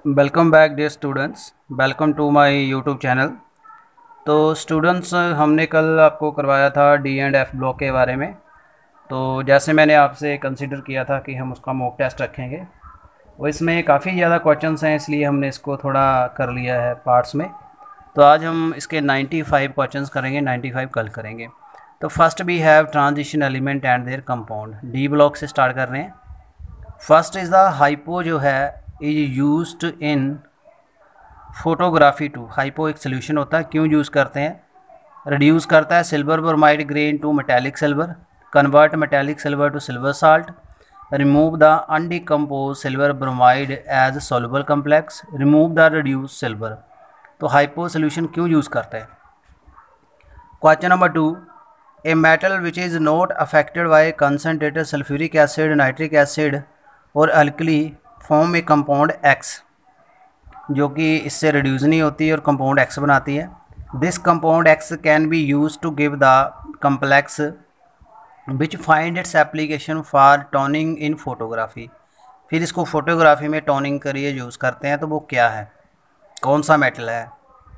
Welcome back dear students. Welcome to my YouTube channel. तो students, हमने कल आपको करवाया था डी एंड एफ ब्लॉक के बारे में। तो जैसे मैंने आपसे कंसिडर किया था कि हम उसका मॉक टेस्ट रखेंगे, वो इसमें काफ़ी ज़्यादा क्वेश्चंस हैं, इसलिए हमने इसको थोड़ा कर लिया है पार्ट्स में। तो आज हम इसके 95 क्वेश्चंस करेंगे, 95 कल करेंगे। तो first we have transition element and their compound. D block से स्टार्ट कर रहे हैं। फर्स्ट इज़ द हाइपो जो है is used in photography too. Hypo एक सोल्यूशन होता है, क्यों यूज़ करते हैं? रिड्यूस करता है silver bromide grain to metallic silver, convert metallic silver to silver salt, remove the undecompose silver bromide as soluble complex, remove the reduce silver. तो hypo solution क्यों यूज़ करते हैं? Question number 2, a metal which is not affected by concentrated sulphuric acid, nitric acid और alkali form a compound X, जो कि इससे reduce नहीं होती और कंपाउंड एक्स बनाती है। This compound X can be use to give the complex which find its application for toning in photography. फिर इसको फोटोग्राफी में टोनिंग करिए यूज़ करते हैं, तो वो क्या है, कौन सा मेटल है?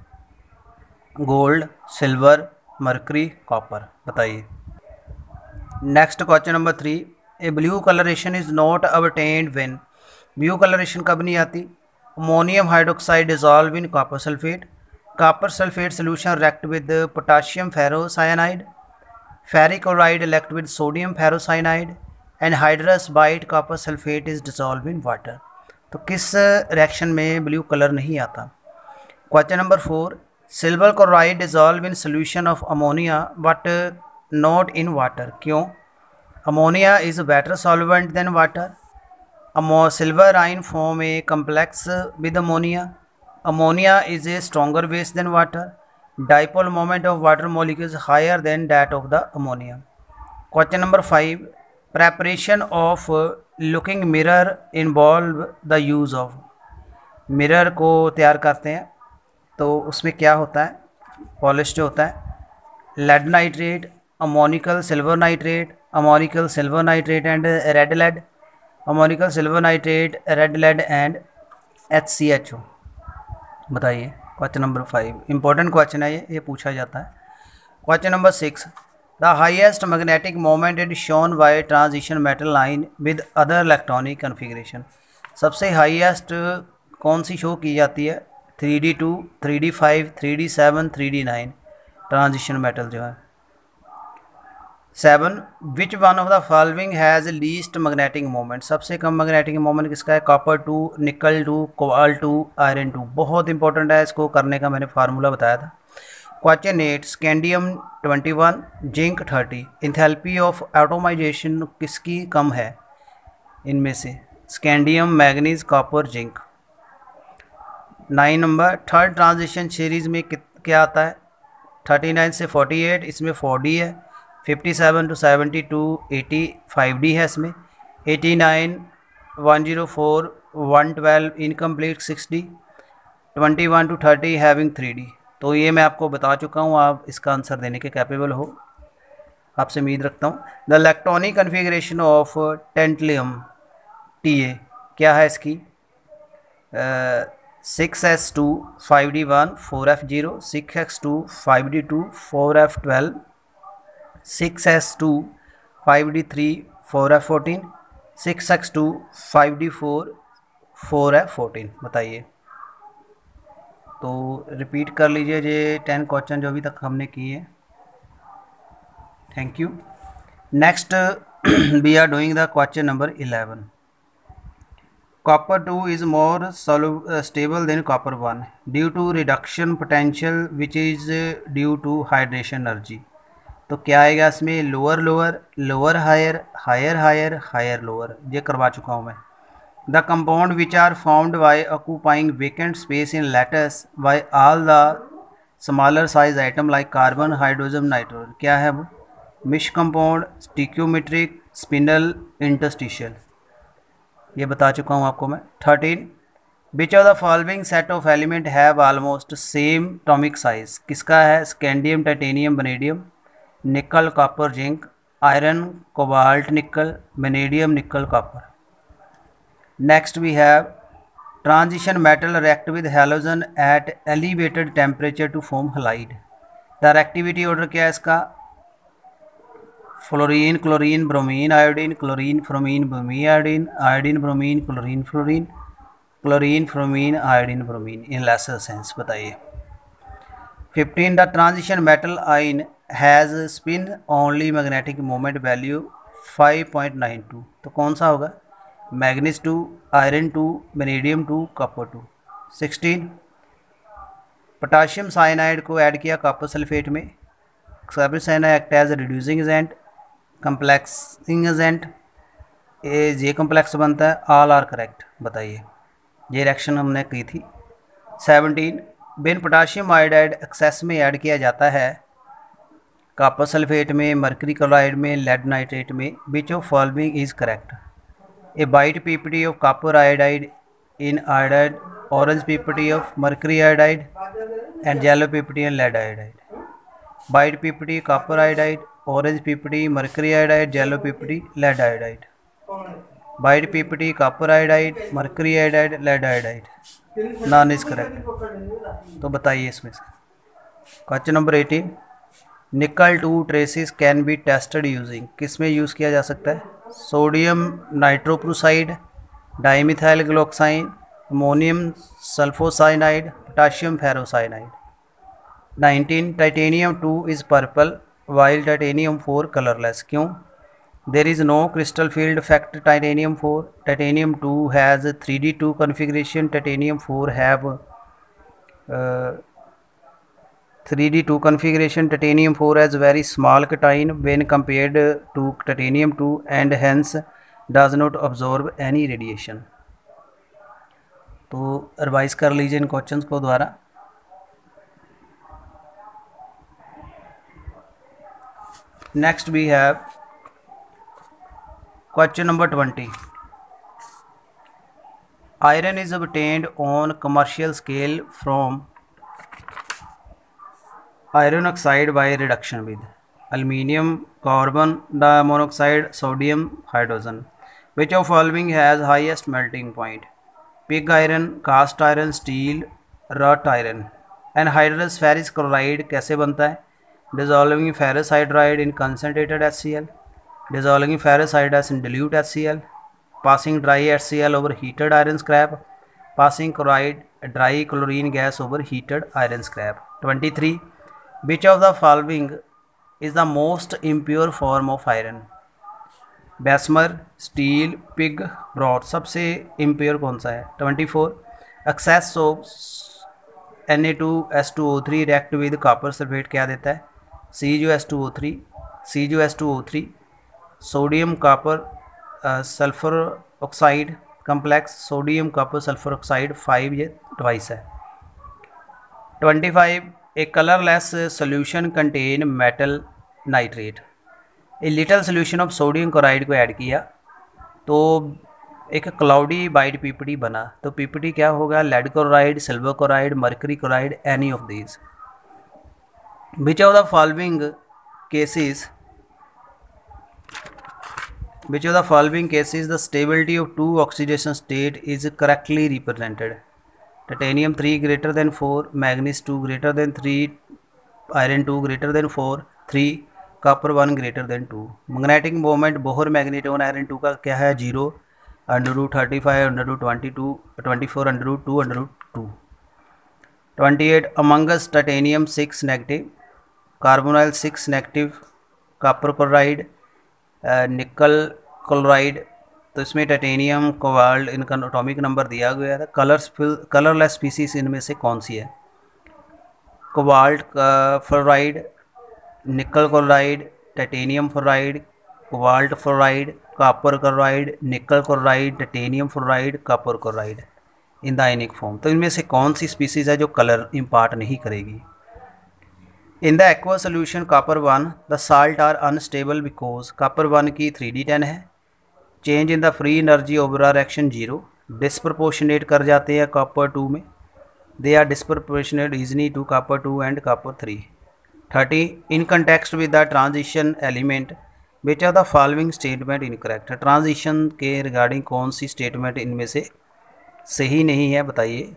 Gold, silver, mercury, copper. बताइए। Next question number 3, a blue colouration is not obtained when. Blue colouration कब नहीं आती? Ammonium hydroxide dissolve in copper sulphate, copper sulphate solution react with potassium ferrocyanide, ferric chloride react with sodium ferrocyanide anhydrous white copper sulphate is dissolve in water. तो किस reaction में blue colour नहीं आता? Question number 4, silver chloride dissolve in solution of ammonia but not in water. क्यों? Ammonia is better solvent than water. Silver ion form a complex with ammonia. Ammonia is a stronger base than water. Dipole moment of water molecule is higher than that of the ammonia. Question number 5, preparation of looking mirror involve the use of। Mirror को तैयार करते हैं तो उसमें क्या होता है? Polish जो होता है, lead nitrate, ammoniacal silver nitrate, ammoniacal silver nitrate and red lead, ammoniacal silver nitrate, red lead and HCHO। बताइए। क्वेश्चन नंबर 5 इंपॉर्टेंट क्वेश्चन है, ये पूछा जाता है। Question number 6, the highest magnetic moment is shown by transition metal line with other electronic configuration. सबसे highest कौन सी show की जाती है? 3D2, 3D5, 3D7, 3D9 transition metal जो है। 7, which one of the following has least magnetic moment. सबसे कम मैग्नेटिक मोमेंट किसका है? Copper 2, nickel 2, cobalt 2, iron 2। बहुत इंपॉर्टेंट है, इसको करने का मैंने फार्मूला बताया था। Question 8, scandium 21, zinc 30। Enthalpy of atomization किसकी कम है इनमें से? Scandium, manganese, copper, zinc. 9 number, third transition series में क्या आता है? 39 से 48, इसमें 4D है। 57 to 72, 85D है इसमें। 89, 104, 112 incomplete 6D, 21 to 30 having 3D। तो ये मैं आपको बता चुका हूँ, आप इसका आंसर देने के कैपेबल हो, आपसे उम्मीद रखता हूँ। The electronic configuration of tantalum TA क्या है इसकी? 6s2 5D1 4f0, 6x2 5D2 4f12, 6s2 5D3 4f14, 6x2 5D4 4f14। बताइए। तो रिपीट कर लीजिए ये 10 क्वेश्चन जो अभी तक हमने किए। Thank you. Next we are doing the question number 11। Copper 2 is more stable than copper 1 due to reduction potential which is due to hydration energy। तो क्या आएगा इसमें? Lower lower, lower higher, higher higher, higher lower. ये करवा चुका हूँ मैं। The compound which are formed by occupying vacant space in lattice by all the smaller size item like carbon, hydrogen, nitrogen. क्या है वो? Mixed compound, stoichiometric, spinel, interstitial. ये बता चुका हूँ आपको मैं। 13, which of the following set of element have almost same atomic size. किसका है? Scandium, titanium, vanadium, nickel, copper, zinc, iron, cobalt, nickel, vanadium, nickel, copper. Next we have transition metal react with halogen at elevated temperature to form halide. The reactivity order क्या है इसका? Fluorine chlorine bromine iodine, chlorine bromine bromine iodine, iodine bromine chlorine fluorine, chlorine bromine iodine bromine in lesser sense. बताइए। 15 the transition metal ion has spin only magnetic moment value 5.92। तो कौन सा होगा? Manganese 2, iron 2, vanadium 2, copper 2। 16 potassium cyanide को add किया copper sulphate में। Copper cyanide act as reducing agent, complexing agent, जे complex बनता है। All are correct. बताइए। ये रिएक्शन हमने की थी। 17 बिन पोटाशियम आयोडाइड एक्सेस में ऐड किया जाता है कॉपर सल्फेट में, मर्करी क्लोराइड में, लेड नाइट्रेट में। Which of following is correct? A white PPT of copper iodide in iodide, orange PPT of mercury iodide and yellow PPT and lead iodide. White PPT copper iodide, orange PPT mercury iodide, yellow PPT lead iodide. White PPT copper iodide, mercury iodide, lead iodide. None is correct. तो बताइए इसमें से। Question number 18 nickel 2 traces can be tested using. किस में use किया जा सकता है? Sodium nitroprusside, dimethyl glyoxime, ammonium sulphocyanide, potassium ferrocyanide. 19 titanium 2 is purple while titanium 4 colourless. क्यों? There is no crystal field effect titanium 4। Titanium 2 has 3d2 configuration, titanium 4 have 3d2 configuration. Titanium 4 has very small cation when compared to titanium 2 and hence does not absorb any radiation. तो revise कर लीजिए इन questions को दोबारा। Next we have question number 20 iron is obtained on commercial scale from iron oxide by reduction with aluminium, carbon monoxide, sodium, hydrogen. Which of following has highest melting point? Pig iron, cast iron, steel, wrought iron. Anhydrous ferrous chloride कैसे बनता है? Dissolving ferrous hydride in concentrated HCl, dissolving ferrous hydride in dilute HCl, passing dry HCl over heated iron scrap, passing chloride dry chlorine gas over heated iron scrap. 23 which of the following is the most impure form of iron? Bessemer, steel, pig, wrought. सबसे impure कौन सा है? 24 excess of Na2S2O3 react with copper sulphate क्या देता है? CuS2O3, CuS2O3, sodium copper sulphur oxide complex, sodium copper sulphur oxide 5 ये twice है। 25 a colourless solution contain metal nitrate. A little solution of sodium chloride को add किया तो एक cloudy white PPT बना। तो पीपीटी क्या होगा? Lead chloride, silver chloride, mercury chloride, any of these. Which of the following cases the stability of 2 oxidation state is correctly represented? Titanium 3 greater than 4, manganese 2 greater than 3, iron 2 greater than 4, 3, copper 1 greater than 2। Magnetic moment Bohr magneton iron 2 का क्या है? 0, √35, √22, 24, √2, √2। 28 amongst titanium 6 negative, carbonyl 6 negative, copper chloride, nickel chloride. तो इसमें titanium, cobalt, इनका atomic number दिया गया है। Colourless species इनमें से कौन सी है? Cobalt fluoride, nickel chloride, titanium fluoride, cobalt fluoride, copper chloride, nickel chloride, titanium fluoride, copper chloride in the ionic form. तो इनमें से कौन सी स्पीसीज है जो कलर इम्पार्ट नहीं करेगी? In the aqua solution copper 1 the salt are unstable because copper 1 की 3d10 है। Change in the free energy overall reaction 0, disproportionate कर जाते हैं कॉपर 2 में। They are disproportionate easily to copper 2 and copper 3। 30 in context with the transition element which of the following statement incorrect? Transition के regarding कौन सी statement इनमें से सही नहीं है, बताइए।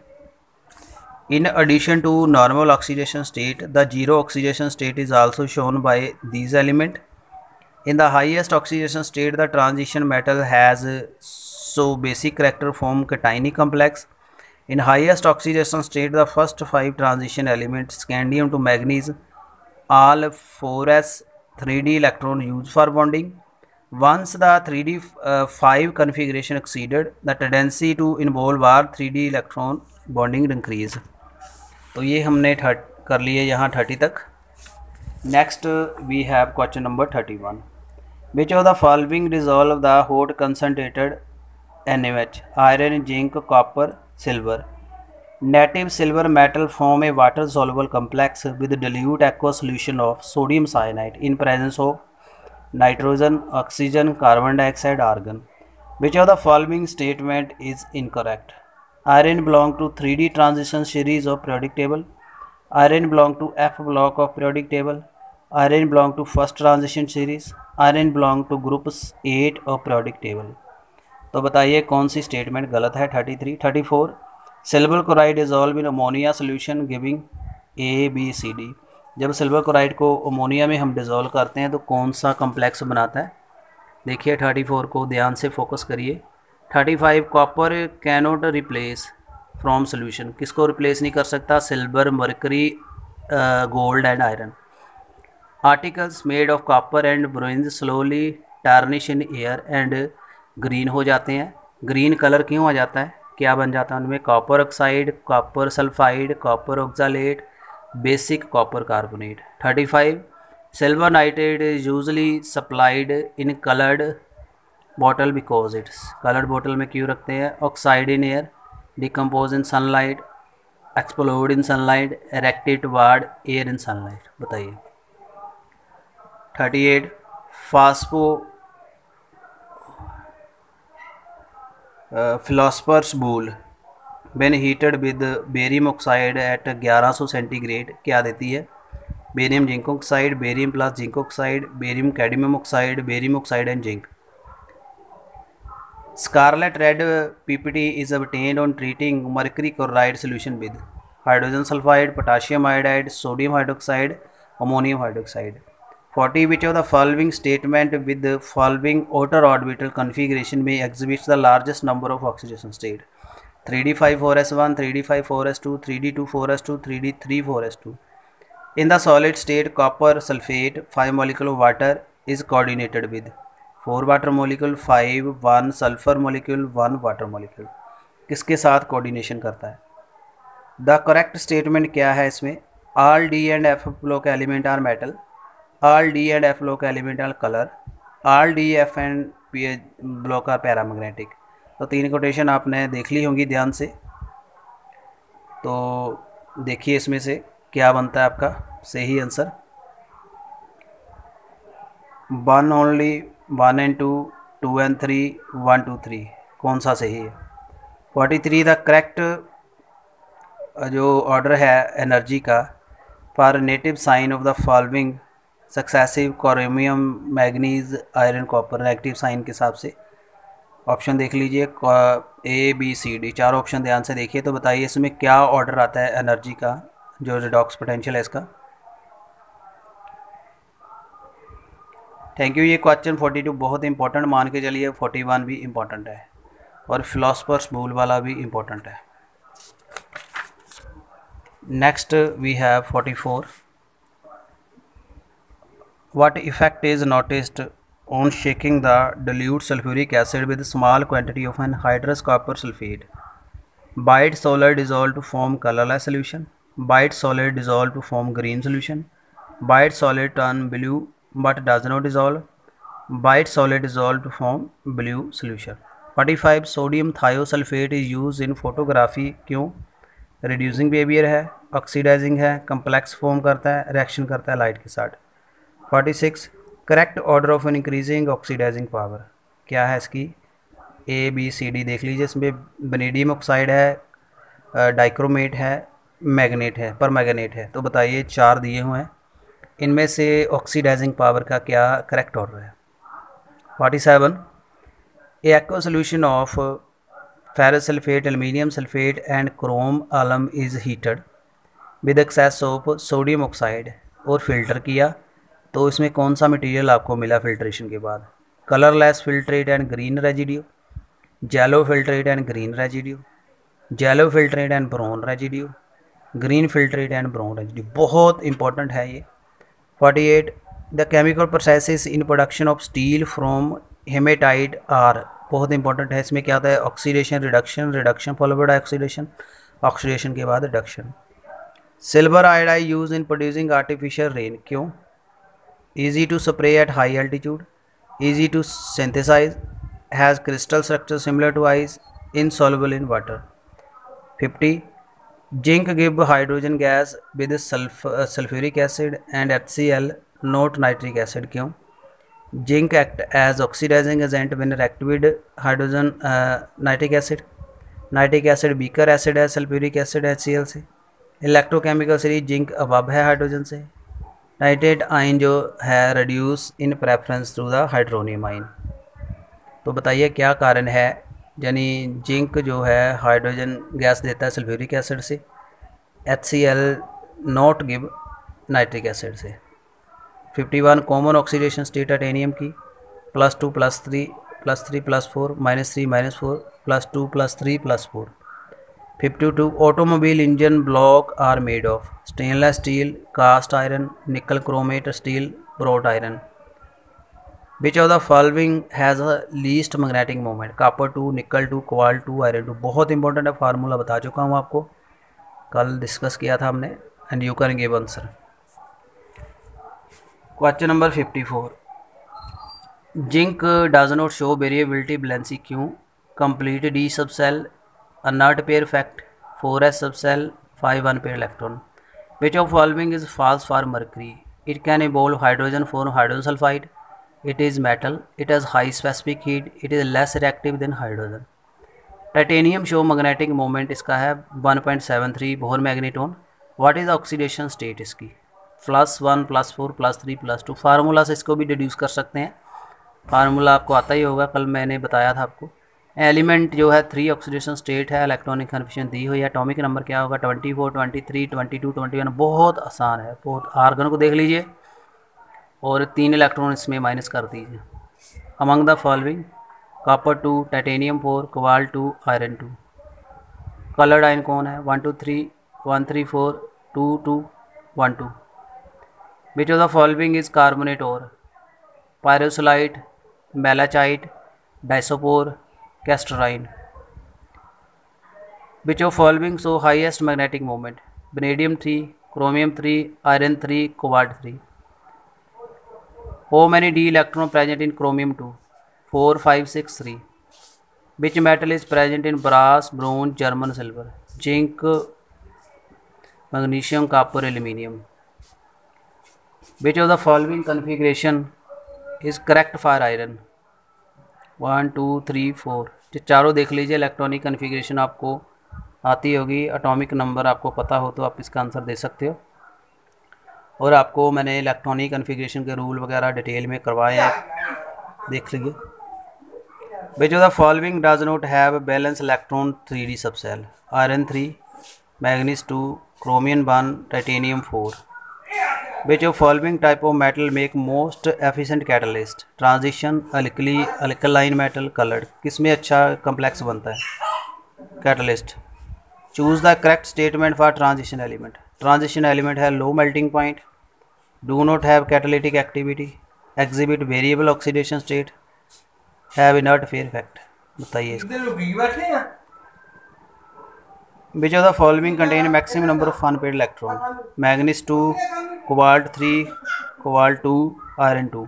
इन addition to normal oxidation state the zero oxidation state is also shown by these element. In the highest oxidation state the transition metal has so basic character form cation complex. In highest oxidation state the first 5 transition elements scandium to manganese all 4s 3d electron used for bonding. Once the 3d 5 configuration exceeded the tendency to involve our 3d electron bonding increase. तो ये हमने कर लिए यहाँ 30 तक। Next we have question number 31। Which of the following dissolve the hot concentrated NaOH, iron, zinc, copper, silver? Native silver metal form a water soluble complex with dilute aqueous solution of sodium cyanide in presence of nitrogen, oxygen, carbon dioxide, argon. Which of the following statement is incorrect? Iron belong to 3d transition series of periodic table. Iron belong to F block of periodic table. Iron belong to first transition series. Iron belong to group 8 of periodic table. तो बताइए कौन सी statement गलत है। 33। 34 silver chloride dissolve in ammonia solution giving ABCD। जब silver chloride को ammonia में हम डिज़ोल्व करते हैं तो कौन सा कम्प्लेक्स बनाता है? देखिए 34 को ध्यान से फोकस करिए। 35 copper cannot replace from solution, किसको रिप्लेस नहीं कर सकता? Silver, mercury, gold and iron. Articles made of copper and bronze slowly tarnish in air and green हो जाते हैं। ग्रीन कलर क्यों आ जाता है? क्या बन जाता है उनमें? Copper oxide, copper sulphide, copper oxalate, basic copper carbonate. 35 silver nitrate is usually supplied in coloured bottle because it's, coloured bottle में क्यों रखते हैं? Oxide in air, decompose in sunlight, explode in sunlight, erected toward air in sunlight. बताइए। 38 फास्फो philosopher's wool when heated with barium oxide at 1100 centigrade क्या देती है? Barium zinc oxide, barium plus zinc oxide, barium cadmium oxide and zinc. Scarlet red PPT is obtained on treating mercury chloride solution with hydrogen sulfide, potassium iodide, sodium hydroxide, ammonium hydroxide। 40 which of the following statement with the following outer orbital configuration may exhibits the largest number of oxidation state? 3d5 4s1, 3d5 4s2, 3d2 4s2, 3d3 4s2। In the solid state copper sulfate 5 molecule of water is coordinated with 4 water molecule, 5 1 sulfur molecule, 1 water molecule। किसके साथ coordination करता है? The correct statement क्या है इसमें? all D and F block element are metal, all D and F block element are color, all D, F and P block are paramagnetic। तो 3 quotation आपने देख ली होंगी ध्यान से। तो देखिए इसमें से क्या बनता है आपका सही आंसर। 1 ओनली, 1 and 2, 2 and 3, 1 2 3 कौन सा सही है? 43 द करेक्ट जो ऑर्डर है एनर्जी का for native sign of the following successive chromium manganese iron copper, negative sign के हिसाब से ऑप्शन देख लीजिए ABCD, 4 ऑप्शन ध्यान से देखिए। तो बताइए इसमें क्या ऑर्डर आता है एनर्जी का, जो रिडॉक्स पोटेंशियल है इसका। Thank you. ये क्वेश्चन 42 बहुत इंपॉर्टेंट मान के चलिए, 41 भी इंपॉर्टेंट है और फिलोसफर्स बूल वाला भी इंपॉर्टेंट है। Next we have 44 What effect is noticed on shaking the dilute sulfuric acid with small quantity of anhydrous copper sulfate? Bite solid dissolved to form colorless solution, bite solid dissolved to form green solution, bite solid turn blue but does not dissolve, bite solid dissolved to form blue solution। 45 sodium thiosulfate is used in photography क्यों? Reducing behaviour है, oxidising है, complex form करता है, reaction करता है light के साथ। 46 correct order of an increasing oxidising power क्या है इसकी? ABCD देख लीजिए। इसमें वैनेडियम ऑक्साइड है, डाइक्रोमेट है, मैग्नेट है, परमैंगनेट है। तो बताइए 4 दिए हुए हैं, इनमें से ऑक्सीडाइजिंग पावर का क्या करेक्ट ऑर्डर है? 47 a aqua solution of ferrous sulfate, aluminium sulfate and chrome alum is heated with excess of sodium oxide और फिल्टर किया तो इसमें कौन सा मटेरियल आपको मिला फिल्ट्रेशन के बाद? Colourless filtrate and green residue, yellow filtrate and green residue, yellow filtrate and brown residue, green filtrate and brown residue. बहुत इंपॉर्टेंट है ये। 48 the chemical processes in production of steel from haematite are, बहुत important है। इसमें क्या होता है? Oxidation, reduction, reduction followed by oxidation, oxidation के बाद reduction. Silver iodide use in producing artificial rain, क्यों? Easy to spray at high altitude, easy to synthesise, has crystal structure similar to ice, insoluble in water. 50 zinc give hydrogen gas with sulphuric acid and HCl not nitric acid, क्यों? Zinc act as oxidising agent when react with hydrogen nitric acid, nitric acid weaker acid है sulphuric acid HCl से। Electrochemical series zinc above है hydrogen से। Nitrate ion जो है reduce in preference to the hydronium ion. तो बताइए क्या कारण है? यानी जिंक जो है हाइड्रोजन गैस देता है सल्फ्यूरिक एसिड से, HCl not give nitric acid से। 51 कॉमन ऑक्सीडेशन स्टेट टाइटेनियम की +2 +3 +3 +4 -3 -4 +2 +3 +4। 52 automobile engine block are made of stainless steel, cast iron, nickel chromate steel, wrought iron. Which of the following has a least magnetic moment? Copper 2, nickel 2, cobalt 2, iron 2। बहुत important है, formula बता चुका हूँ आपको, कल discuss किया था हमने। And you can give answer. Question number 54 zinc does not show variability valency, क्यों? Complete d sub shell, inert pair fact, 4s sub shell, 5 unpaired electron. Which of following is false for mercury? It can evolve hydrogen for hydrogen sulphide, it is metal, it has high specific heat, it is less reactive than hydrogen। Titanium show magnetic moment इसका है 1.73 Bohr magneton. What is oxidation state इसकी? +1 +4 +3 +2। Formula से इसको भी deduce कर सकते हैं, formula आपको आता ही होगा, कल मैंने बताया था आपको। एलिमेंट जो है 3 ऑक्सीडेशन स्टेट है, इलेक्ट्रॉनिक कन्फिशन दी हुई है। एटॉमिक नंबर क्या होगा? 24 23 22 21। बहुत आसान है, बहुत। आर्गन को देख लीजिए और 3 इलेक्ट्रॉन इसमें माइनस कर दीजिए। Among the following copper 2, titanium 4, cobalt 2, iron 2। Coloured ion कौन है? 1 2 3 1 3 4 2 2 1 2। Which of the following is carbonate ore? Pyrolusite, malachite, diaspore, cassiterite. Which of following so highest magnetic moment? Vanadium 3, chromium 3, iron 3, cobalt 3। How many d electron present in chromium 2? 4 5 6 3। Which metal is present in brass, bronze, German silver, zinc, magnesium, copper, aluminium? Which of the following configuration is correct for iron? 1 2 3 4। चारों देख लीजिए, electronic configuration आपको आती होगी, atomic number आपको पता हो तो आप इसका आंसर दे सकते हो। और आपको मैंने इलेक्ट्रॉनिक कन्फिग्रेशन के रूल वगैरह डिटेल में करवाए हैं, देख लीजिए। Which of the following does not have valence electron 3d sub shell? Iron 3, manganese 2, chromium 1, titanium 4। Which of following type of metal make most efficient catalyst? Transition, alkaline metal, coloured. किस में अच्छा complex बनता है? Catalyst. Choose the correct statement for transition element. Transition element है low melting point, do not have catalytic activity, exhibit variable oxidation state, have inert pair effect. बताइए which of the following contain maximum number of unpaired electron? Manganese 2, cobalt 3, cobalt 2, iron 2।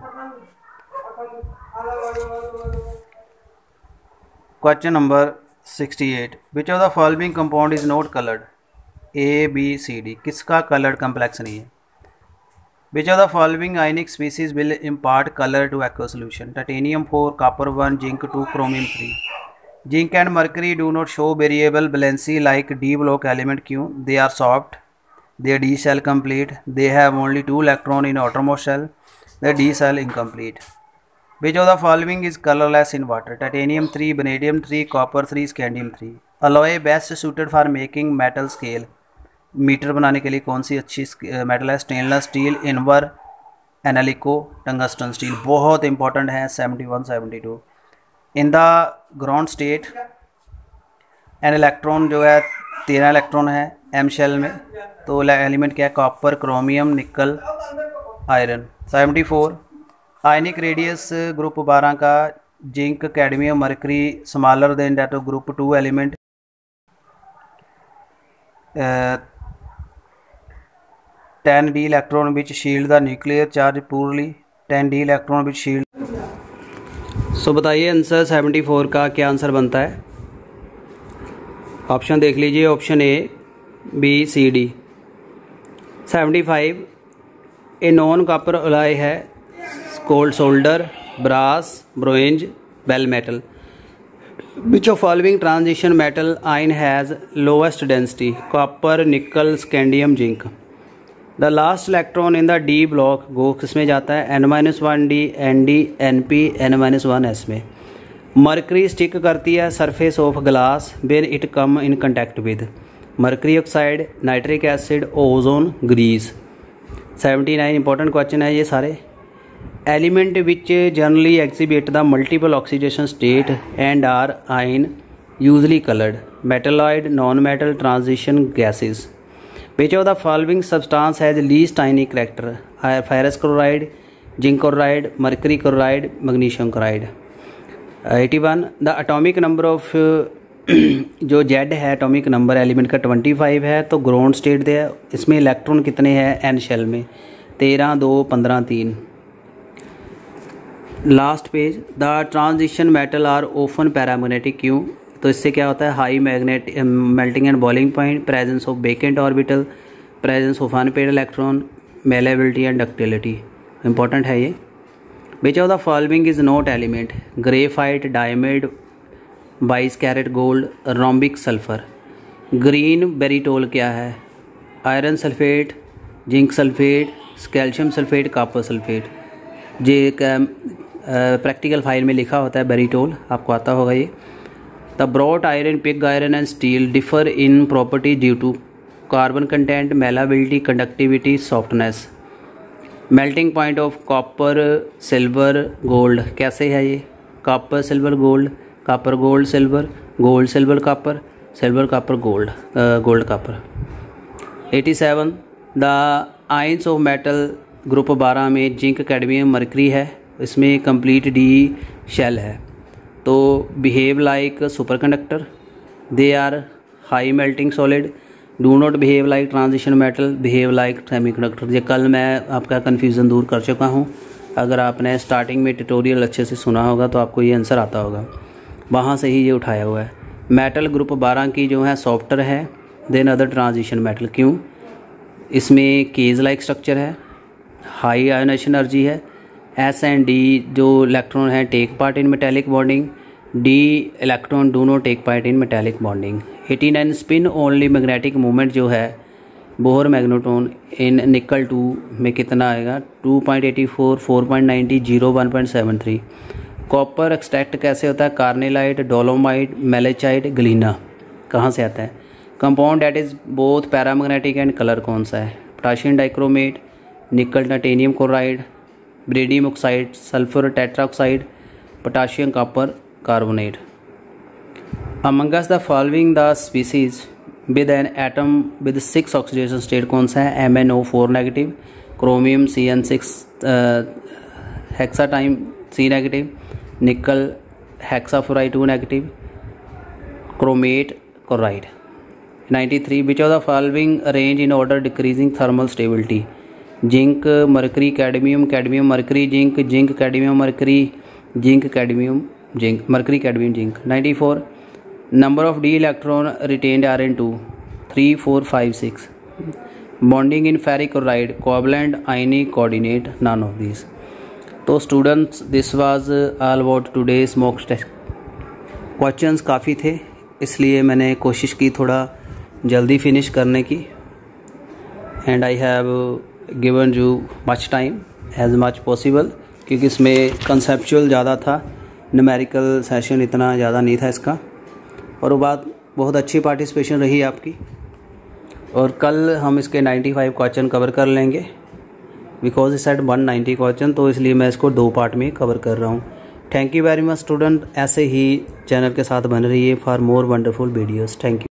Question number 68 which of the following compound is not coloured? ABCD। किसका coloured complex नहीं है? Which of the following ionic species will impart colour to aqua solution? Titanium 4, copper 1, zinc 2, chromium 3। Zinc and mercury do not show variable valency like d block element, क्यों? They are soft, they d shell complete, they have only 2 electron in outermost shell, the d cell incomplete। Which of the following is colorless in water? Titanium 3, vanadium 3, copper 3, scandium 3. Alloy best suited for making metal scale. Meter बनाने के लिए कौन सी अच्छी metal है? Stainless steel, invar, एनालिको, tungsten steel. बहुत important है 71, 72। In the ground state an electron जो है 13 इलेक्ट्रॉन है एम शेल में, तो एलिमेंट क्या है? Copper, chromium, nickel, iron. 74 ionic radius group 12 का zinc, cadmium, mercury smaller than that of group 2 element. 10d electron which shield the nuclear charge poorly. 10d electron which shield. So बताइए answer 74 का क्या answer बनता है? Option देख लीजिए, option A, B, C, D. 75 a non copper alloy है cold solder, brass, bronze, bell metal. Which of following transition metal ion has lowest density? Copper, nickel, scandium, zinc. The last electron in the d block go किस में जाता है? n-1d, nd, np, n-1s में। Mercury stick करती है surface of glass when it come in contact with? Mercury oxide, nitric acid, ozone, grease. 79 important question है ये सारे। Element which generally exhibit the multiple oxidation state and are ion usually coloured? Metalloid, non metal, transition gases. Which of the following substance has least ionic character? Ferrous chloride, zinc chloride, mercury chloride, magnesium chloride. 81 the atomic number of जो Z है atomic number element का 25 है, तो ground state दे है, इसमें electron कितने हैं N shell में? 13, 2, 15, 3। Last page. The transition metal are often paramagnetic, क्यों? तो इससे क्या होता है? High magnet melting and boiling point, presence of vacant orbital, presence of unpaired electron, malleability and ductility. Important है ये। Which of the following is not element? Graphite, diamond, 22 carat gold, rhombic sulphur. Green vitriol क्या है? Iron sulphate, zinc sulphate, calcium sulphate, copper sulphate. ये practical file में लिखा होता है vitriol, आपको आता होगा ये। The wrought iron, pig iron and steel differ in property due to? Carbon content, malleability, conductivity, softness. Melting point of copper, silver, gold कैसे है ये? Copper, silver, gold, copper, gold, silver, gold, silver, copper, silver, copper, gold, gold, copper. 87 the ions of metal group 12 में zinc, cadmium, mercury है, इसमें complete D shell है, तो behave like super conductor, they are high melting solid, do not behave like transition metal, behave like semiconductor. ये कल मैं आपका confusion दूर कर चुका हूँ। अगर आपने स्टार्टिंग में ट्यूटोरियल अच्छे से सुना होगा तो आपको ये आंसर आता होगा, वहाँ से ही ये उठाया हुआ है। मेटल ग्रुप 12 की जो है सॉफ्टर है देन अदर ट्रांजिशन मेटल, क्यों? इसमें केज लाइक स्ट्रक्चर है, हाई आयोनाइजेशन एनर्जी है। एस एंड डी जो इलेक्ट्रॉन है take part in metallic bonding, d electron do not take part in metallic bonding. 89 spin only magnetic movement जो है Bohr magnetron इन निकल 2 में कितना आएगा? 2.84, 4.90, 0, 1.73। कॉपर एक्सट्रैक्ट कैसे होता है? Carnallite, dolomite, malachite, galena. कहाँ से आता है? Compound that is both paramagnetic and colour कौन सा है? Potassium dichromate, nickel titanium chloride, बेरिडियम oxide, sulphur tetraoxide, potassium copper carbonate. Amongst the following the species with an atom with 6 oxidation state कौन सा है? MnO4 नेगेटिव, क्रोमियम CN6 हेक्साटाइम C negative, nickel hexafluoride 2 negative, chromate chloride. 93 which of the following arrange in order decreasing thermal stability? Zinc, mercury, cadmium, cadmium, mercury, zinc, zinc, cadmium, mercury, zinc, cadmium, zinc, mercury, cadmium, zinc. 94 number of d electron retained are in 2, 3, 4, 5, 6। Bonding in ferric chloride, covalent, ionic, coordinate, none of this. तो students this was all about today's mock test. Questions काफ़ी थे इसलिए मैंने कोशिश की थोड़ा जल्दी finish करने की, and I have given you much time as much possible क्योंकि इसमें कंसेप्चुअल ज़्यादा था, न्यूमेरिकल सेशन इतना ज़्यादा नहीं था इसका। और वो बात बहुत अच्छी पार्टिसिपेशन रही आपकी। और कल हम इसके 95 क्वेश्चन कवर कर लेंगे, बिकॉज इस सेट 190 क्वेश्चन, तो इसलिए मैं इसको 2 पार्ट में कवर कर रहा हूँ। Thank you very much student, ऐसे ही चैनल के साथ बन रही है for more wonderful videos. Thank you.